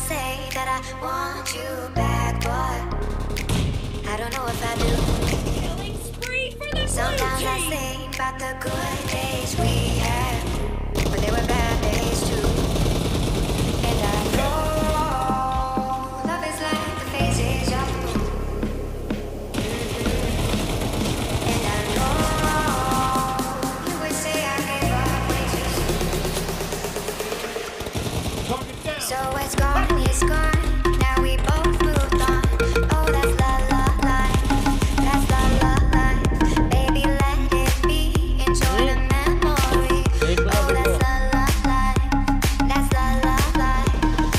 say that I want you back, but I don't know if I do. Killing spree for the Sometimes I think about the good days we had, but they were bad days too. And I know love is like the phases of the moon. And I know you would say I gave up way too soon. So it's gone, it's gone. Now we both moved on. Oh, that's la la life. That's la la life. Baby, let it be. Enjoy the memory. Oh, that's la la life. That's la la life.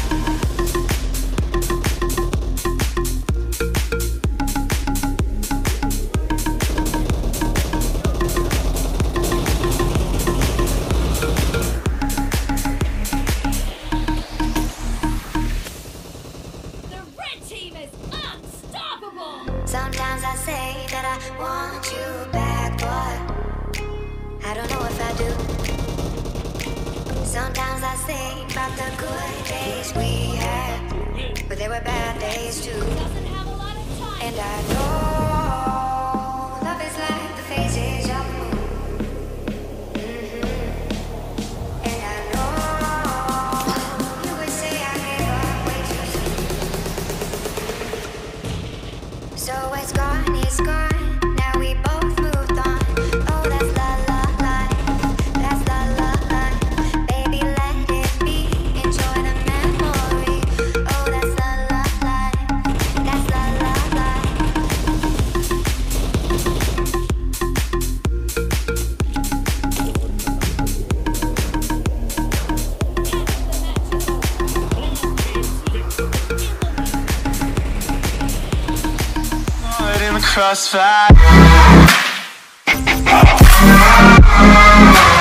The red team is unstoppable. Sometimes I say that I want you back, but I don't know if I do. Sometimes I think about the good days we had, but they were bad days too. Doesn't have a lot of time. And I know love is like the phases of the moon. And I know you would say I gave up way too soon. So it's gone, it's gone. Now we both moved on. Oh, that's la la life. That's la la life. Baby, let it be. Enjoy the memory. Oh, that's la la life. That's la la life. Caught in the crossfire.